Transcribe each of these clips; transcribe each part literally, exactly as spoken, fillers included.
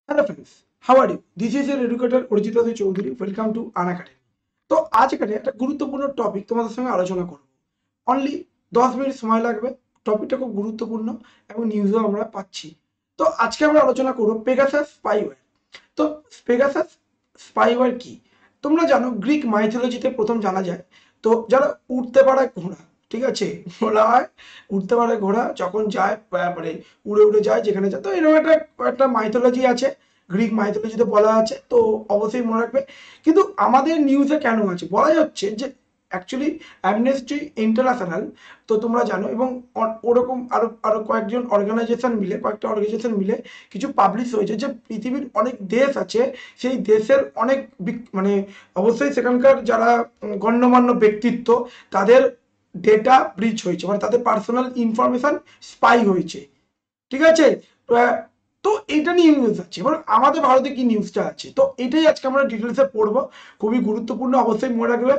Hello friends, how are you? This is your educator Urjit Chaudhary. Welcome to Unacademy. তো আজ এখানে একটা গুরুত্বপূর্ণ টপিক তোমাদের সঙ্গে আলোচনা করব। অনলি দশ মিনিট সময় লাগবে। টপিকটা খুব গুরুত্বপূর্ণ এবং নিউজও আমরা পাচ্ছি। তো আজকে আমরা আলোচনা করব পেগাসাস স্পাইওয়্যার। তো পেগাসাস স্পাইওয়্যার কি? তোমরা জানো গ্রিক মাইথোলজিতে প্রথম জানা যায়। তো যারা উড়তে পারে ঘোড়া, ঠিক আছে, বলা হয় উড়তে পারে ঘোড়া যখন যায় আহ, মানে উড়ে উড়ে যায় যেখানে যায়। তো এরকম একটা একটা মাইথোলজি আছে, গ্রিক মাইথোলজিতে বলা আছে, তো অবশ্যই মনে রাখবে। কিন্তু আমাদের নিউজে কেন আছে বলা যাচ্ছে যে অ্যাকচুয়ালি অ্যামনেস্টি ইন্টারন্যাশনাল, তো তোমরা জানো, এবং অ- ওরকম আরো আরো কয়েকজন অর্গানাইজেশন মিলে কয়েকটা অর্গানাইজেশন মিলে কিছু পাবলিশ হয়েছে যে পৃথিবীর অনেক দেশ আছে, সেই দেশের অনেক বিক- মানে অবশ্যই সেখানকার যারা উম, গণ্যমান্য ব্যক্তিত্ব, তাদের ডেটা ব্রিচ হয়েছে, মানে তাদের পার্সোনাল ইনফরমেশন স্পাই হয়েছে, ঠিক আছে। আহ, তো এটা নিয়ে নিউজ আছে। এবার আমাদের ভারতে কি নিউজটা আছে, তো এটাই আজকে আমরা ডিটেলসে পড়বো। খুবই গুরুত্বপূর্ণ, অবশ্যই মনে রাখবে।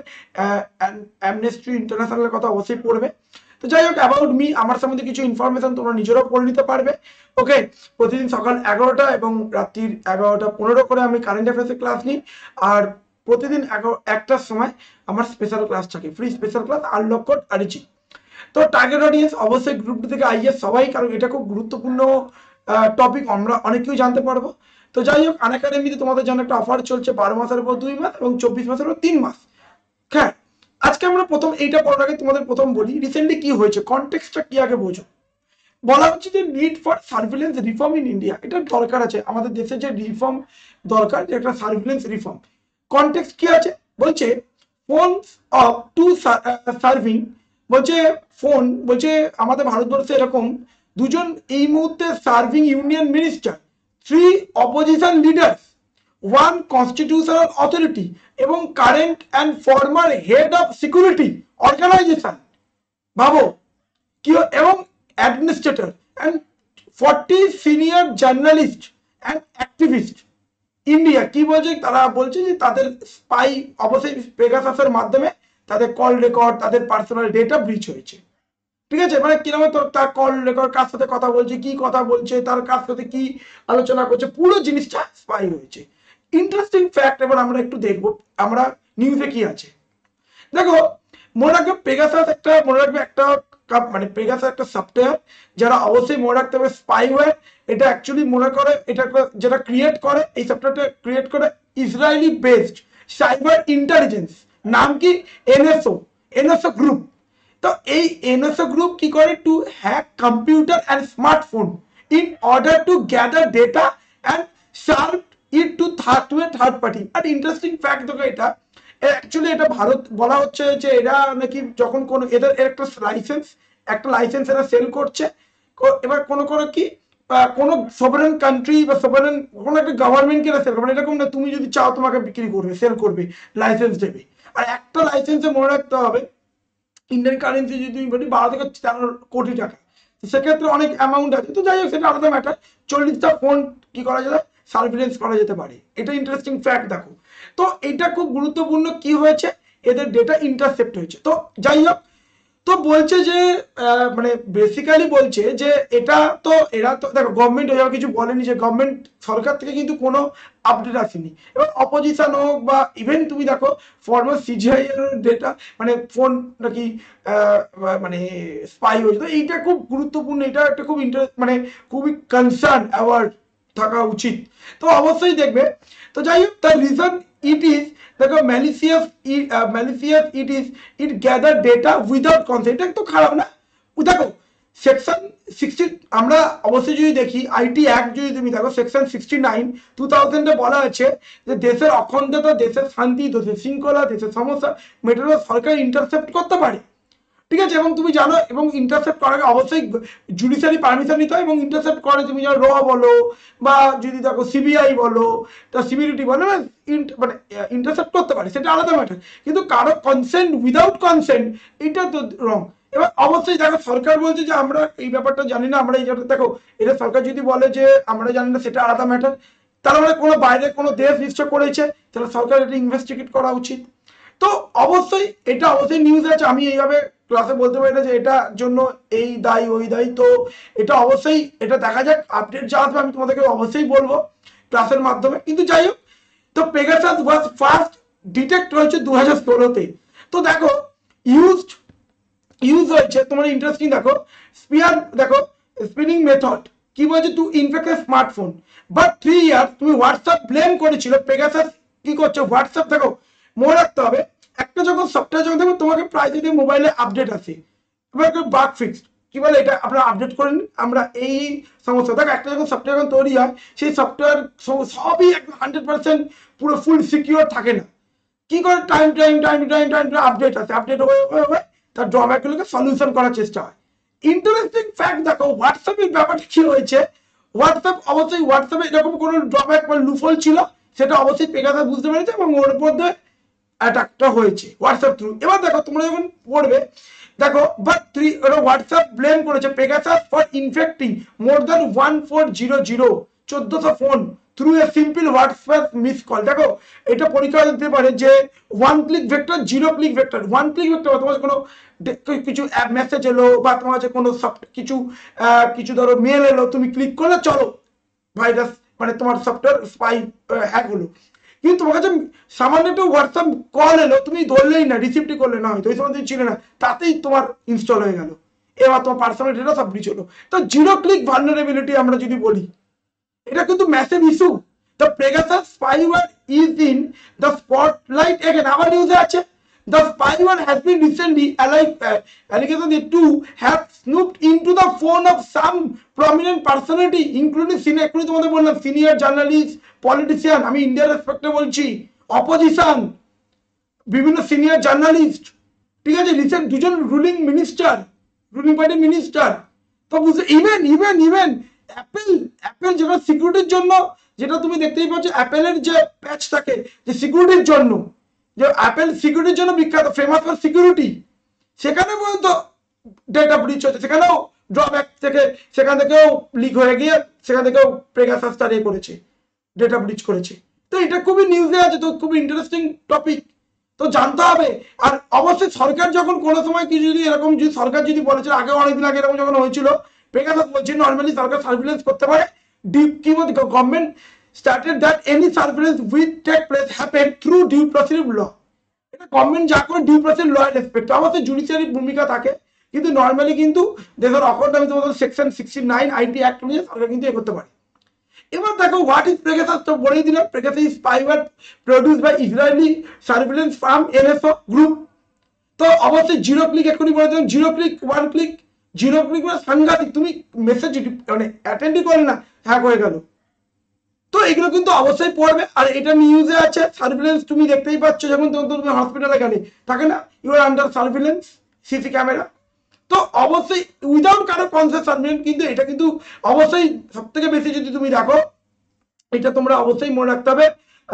অ্যামনেস্টি ইন্টারন্যাশনালের কথা অবশ্যই পড়বে। তো যাই হোক, অ্যাবাউট মি, আমার সম্বন্ধে কিছু ইনফরমেশন তোমরা নিজেরাও পড়ে নিতে পারবে। ওকে, প্রতিদিন সকাল এগারোটা এবং রাত্রির এগারোটা পনেরো করে আমি কারেন্ট অ্যাফেয়ার্সের ক্লাস নিই। আর প্রতিদিন এগারো একটার সময় আমার স্পেশাল ক্লাস থাকে, free special class unlock code আরিচি। তো টার্গেট অডিয়েন্স অবশ্যই গ্রুপ ডি থেকে আইএস সবাই, কারণ এটা খুব গুরুত্বপূর্ণ টপিক, আমরা অনেকেই জানতে পারবো। তো যাই হোক, আনএকাডেমিতে তোমাদের জন্য একটা অফার চলছে, বারো মাসের উপর দুই মাস এবং চব্বিশ মাসের উপর তিন মাস। হ্যাঁ, আজকে আমরা প্রথম এইটা পড়ার আগে তোমাদের প্রথম বলি রিসেন্টলি কি হয়েছে, কনটেক্সটটা কি আগে বোঝো। বলা হচ্ছে যে need for surveillance reform in India, এটা দরকার আছে আমাদের দেশে, যে রিফর্ম দরকার, যে একটা সার্ভিলেন্স রিফর্ম। কনটেক্সট কি আছে বলছে, ফোন অফ টু সার্ভিং, বলছে ফোন, বলছে আমাদের ভারতবর্ষে এরকম দুজন এই মুহূর্তে serving union minister, three opposition leaders, one constitutional authority এবং current and former head of security organisation, ভাবো কি, এবং administrator and forty senior journalist and activist India. কি বলছে, তারা বলছে যে তাদের স্পাই অবশ্যই পেগাসাসের মাধ্যমে তাদের কল রেকর্ড, তাদের পার্সোনাল ডেটা ব্রিচ হয়েছে, ঠিক আছে। মানে কিরকম, তো তার কল রেকর্ড, কার সাথে কথা বলছে, কি কথা বলছে, তার কার সাথে কি আলোচনা করছে, পুরো জিনিসটা স্পাই হয়েছে। ইন্টারেস্টিং ফ্যাক্ট এবার আমরা একটু দেখবো আমরা নিউজে কি আছে। দেখো, মনে রাখবে পেগাসাস একটা, মনে রাখবে একটা কাপ- মানে পেগাসাস একটা সফটওয়্যার, যারা অবশ্যই মনে রাখতে হবে স্পাইওয়্যার। এটা অ্যাকচুয়ালি মনে করে, এটা একটা- যেটা ক্রিয়েট করে, এই সফটওয়্যারটা ক্রিয়েট করে ইসরায়েলি বেসড সাইবার ইন্টেলিজেন্স, নাম কি, এনএসও, এনএসও গ্রুপ। তো এই এনএসও গ্রুপ কি করে, to hack computer and smartphone in order to gather data and serve it to third to a third party. আর ইন্টারেস্টিং ফ্যাক্ট দেখো, এটা অ্যাকচুয়ালি এটা ভারত বলা হচ্ছে যে এরা নাকি যখন কোন এদের এর একটা লাইসেন্স, একটা লাইসেন্স এরা সেল করছে। কো- এবার কোন কোন কি আহ, কোন সভারেন কান্ট্রি বা সভারেন কোন একটা গভর্নমেন্টকে এরা সেল করবে, মানে এরকম না তুমি যদি চাও তোমাকে বিক্রি করবে, সেল করবে, লাইসেন্স দেবে। আর একটা লাইসেন্সে মনে রাখতে হবে ইন্ডিয়ান কারেন্সি যদি তুমি বলি বারো থেকে তেরো কোটি টাকা। তো সেক্ষেত্রে অনেক অ্যামাউন্ট আছে, তো যাই হোক সেটা আলাদা ম্যাটার। চল্লিশটা ফোন কি করা যায়, সার্ভিলেন্স করা যেতে পারে, এটা ইন্টারেস্টিং ফ্যাক্ট দেখো। তো এটা খুব গুরুত্বপূর্ণ, কি হয়েছে, এদের ডেটা ইন্টারসেপ্ট হয়েছে। তো যাই হোক, তো বলছে যে আহ, মানে বেসিক্যালি বলছে যে এটা, তো এরা তো দেখো গভর্নমেন্ট এভাবে কিছু বলেনি, যে গভর্নমেন্ট সরকার থেকে কিন্তু কোনো আপডেট আসেনি। এবার অপোজিশন হোক বা ইভেন তুমি দেখো ফর্মার সিজিআই এর ডেটা, মানে ফোন নাকি আহ, মানে স্পাই হয়েছে। তো এইটা খুব গুরুত্বপূর্ণ, এটা একটা খুব ইন্টারেস্ট, মানে খুবই কনসার্ন অ্যাওয়ার্ড থাকা উচিত। তো অবশ্যই দেখবে। তো যাই হোক, তার রিজন ইট ইজ, দেখো malicious, malicious it is, it gather data without consent, এটা তো খারাপ না। ও দেখো সেকশন সিক্সটি, আমরা অবশ্যই যদি দেখি আইটি অ্যাক্ট যদি তুমি দেখো, সেকশন সিক্সটি নাইন টু থাউজেন্ডে বলা আছে যে দেশের অখণ্ডতা, দেশের শান্তি, দেশের শৃঙ্খলা, দেশের সমস্যা মেটানো সরকার ইন্টারসেপ্ট করতে পারে, ঠিক আছে। এবং তুমি জানো, এবং ইন্টারসেপ্ট করার আগে অবশ্যই জুডিশিয়ারি পারমিশন নিতে হয়, এবং ইন্টারসেপ্ট করে তুমি জানো র বলো বা যদি দেখো সিবিআই বলো, তা সিবিডিটি বলো না, ইন্ট- মানে ইন্টারসেপ্ট করতে পারে, সেটা আলাদা ম্যাটার। কিন্তু কারো কনসেন্ট উইদাউট কনসেন্ট, এটা তো রং। এবার অবশ্যই দেখো সরকার বলছে যে আমরা এই ব্যাপারটা জানি না, আমরা এই ব্যাপারটা দেখো, এটা সরকার যদি বলে যে আমরা জানি না, সেটা আলাদা ম্যাটার। তার মানে কোনো বাইরে কোনো দেশ নিশ্চয় করেছে, তাহলে সরকার এটা ইনভেস্টিগেট করা উচিত। তো অবশ্যই এটা অবশ্যই নিউজ আছে, আমি এইভাবে ক্লাসে বলতে পারি না যে এটার জন্য এই দায়ী ওই দায়ী। তো এটা অবশ্যই এটা দেখা যাক, আপডেট যা আসবে আমি তোমাদেরকে অবশ্যই বলবো। প্লাসের মাধ্যমে, কিন্তু যাই হোক। তো পেগাসাস ওয়াজ ফার্স্ট ডিটেক্ট হয়েছে দু হাজার ষোলোতে। তো দেখো ইউজড ইউজ হয়েছে তোমার ইন্টারেস্টিং, দেখো স্পিয়ার, দেখো স্পিনিং মেথড কি বলছে, to infect a smartphone, but three year তুমি হোয়াটসঅ্যাপ ব্লেম করেছিল। পেগাসাস কি করছে, হোয়াটসঅ্যাপ দেখো মনে রাখতে হবে, একটা যখন সফটওয়্যার যখন দেখো তোমাকে প্রায় যদি মোবাইলে আপডেট আসে, এবার বাগ ফিক্সড কি বলে এটা আপনারা আপডেট করেন, আমরা এই সমস্যা দেখো, একটা যখন সফটওয়্যার যখন তৈরি হয় সেই সফটওয়্যার সবই একদম হান্ড্রেড পার্সেন্ট পুরো ফুল সিকিউর থাকে না। কি করে time time time time time update আসে, আপডেট হয়ে হয়ে তার ড্রব্যাকগুলোকে সলিউশন করার চেষ্টা হয়। ইন্টারেস্টিং ফ্যাক্ট দেখো হোয়াটসঅ্যাপের ব্যাপারটা কি হয়েছে, হোয়াটসঅ্যাপ অবশ্যই হোয়াটসঅ্যাপে এরকম কোনো ড্রব্যাক বা লুফল ছিল, সেটা অবশ্যই পেগাসাস বুঝতে পেরেছে এবং ওর মধ্যে অ্যাটাকটা হয়েছে হোয়াটসঅ্যাপ থ্রু। এবার দেখো তোমরা যখন পড়বে দেখো, বাট থ্রি হোয়াটসঅ্যাপ ব্লেম করেছে Pegasus for infecting more than one four zero zero চোদ্দশো phone through a simple WhatsApp miss call. দেখো এটা পরীক্ষা দিতে পারে যে one click vector, zero click vector. One click vector তোমার কোনো কিছু অ্যাপ মেসেজ এলো বা তোমার কাছে কোনো কিছু কিছু ধরো মেল এলো, তুমি ক্লিক করলে চলো ভাইরাস মানে তোমার সফটওয়্যার স্পাই হ্যাক হলো। কিন্তু তোমার কাছে সামান্য একটু হোয়াটসঅ্যাপ কল এলো, তুমি ধরলেই না, রিসিভটি করলে না, হয়তো ওই সময় তুমি ছিলে না, তাতেই তোমার ইনস্টল হয়ে গেল, এবার তোমার পার্সোনাল ডেটা সব ব্রিচ হলো। তো জিরো ক্লিক ভালনারেবিলিটি আমরা যদি বলি, এটা কিন্তু massive issue. The Pegasus spyware is in the spotlight again. আবার নিউজে আছে, the spyware has been recently allegation to have snooped into the phone of some prominent personality including senior, এক্ষুনি তোমাদের বললাম সিনিয়র জার্নালিস্ট, পলিটিশিয়ান, আমি ইন্ডিয়ার রেসপেক্টে বলছি, opposition, বিভিন্ন সিনিয়র জার্নালিস্ট, ঠিক আছে, রিসেন্ট দুজন রুলিং মিনিস্টার, রুলিং পার্টির মিনিস্টার। তো বুঝতে even even even Apple Apple যেটা সিকিউরিটির জন্য, যেটা তুমি দেখতেই পাচ্ছ অ্যাপেলের যে প্যাচ থাকে যে সিকিউরিটির জন্য, যে অ্যাপেল সিকিউরিটির জন্য বিখ্যাত, ফেমাস ফর সিকিউরিটি, সেখানে পর্যন্ত ডেটা ব্রিচ হচ্ছে, সেখানেও ড্রব্যাক থেকে সেখান থেকেও লিক হয়ে গিয়ে সেখান থেকেও পেগাসাস তার ইয়ে করেছে, ডেটা ব্রিচ করেছে। তো এটা খুবই নিউজে আছে, তো খুবই ইন্টারেস্টিং টপিক, তো জানতে হবে। আর অবশ্যই সরকার যখন কোনো সময় কিছু যদি এরকম যদি সরকার যদি বলেছিল, আগে অনেকদিন আগে এরকম যখন হয়েছিল, পেগাসাস বলছে নর্মালি সরকার সার্ভিলেন্স করতে পারে, ডিপ কি বলতে government started that any surveillance with take place happen through due procedure law. এটা গভর্নমেন্ট যা করে ডিউ প্রসিডিভ ল এর রেসপেক্ট, অবশ্যই জুডিশিয়ারি ভূমিকা থাকে, কিন্তু নর্মালি কিন্তু দেশের অকর্ড আমি তোমাদের section sixty nine IT act অনুযায়ী সরকার কিন্তু এ করতে পারে। এবার দেখো হোয়াট ইজ পেগাসাস, তো বলেই দিলাম, Pegasus is spyware produced by Israeli surveillance firm NSO group. তো অবশ্যই জিরো ক্লিক, এক্ষুনি বলে দিলাম zero click, one click, zero click মানে সাংঘাতিক, তুমি মেসেজ মানে অ্যাটেন্ডই করলে না, হ্যাক হয়ে গেল। তো এগুলো কিন্তু অবশ্যই পড়বে। আর এটা নিউজে আছে, সার্ভিলেন্স তুমি দেখতেই পাচ্ছ, যখন তুমি হসপিটালে গেলে থাকে না, you are under surveillance, CC camera. তো অবশ্যই উইদাউট কারো কনসেন্ট সার্ভিলেন্স, কিন্তু এটা কিন্তু অবশ্যই সব থেকে বেশি যদি তুমি দেখো, এটা তোমরা অবশ্যই মনে রাখতে হবে,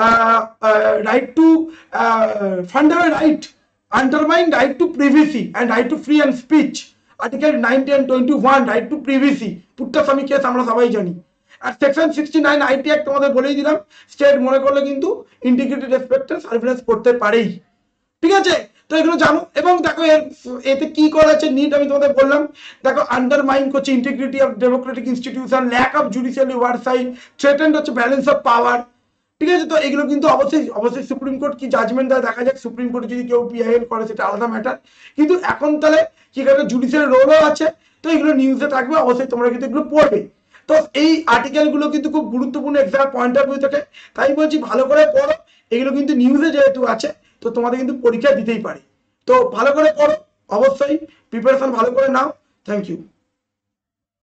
right to fundamental right, undermine right to privacy and right to free and speech, article ninety and twenty one right to privacy, Puttaswamy case আমরা সবাই জানি। আর section sixty nine IT act তোমাদের বলেই দিলাম, স্টেট মনে করলে কিন্তু ইন্টিগ্রিটি রেসপেক্টে সার্ভিলেন্স করতে পারেই, ঠিক আছে। তো এগুলো জানো, এবং দেখো এর এতে কি করা আছে নিট আমি তোমাদের বললাম, দেখো আন্ডারমাইন করছে integrity of democratic institution, lack of judiciary oversight, threatened হচ্ছে ব্যালেন্স অফ পাওয়ার, ঠিক আছে। তো এগুলো কিন্তু অবশ্যই অবশ্যই সুপ্রিম কোর্ট কি জাজমেন্ট দেয় দেখা যাক, সুপ্রিম কোর্টে যদি কেউ পিআইএল করে সেটা আলাদা ম্যাটার, কিন্তু এখন তাহলে কি করে জুডিশিয়ারি রোলও আছে, তো এগুলো নিউজে থাকবে, অবশ্যই তোমরা কিন্তু এগুলো পড়বে। তো এই আর্টিকেলগুলো কিন্তু খুব গুরুত্বপূর্ণ এক্সাম পয়েন্ট অফ ভিউ থেকে, তাই বলছি ভালো করে পড়ো, এগুলো কিন্তু নিউজে যেহেতু আছে, তো তোমাদের কিন্তু পরীক্ষা দিতেই পারে, তো ভালো করে পড়ো, অবশ্যই প্রিপারেশন ভালো করে নাও। Thank you.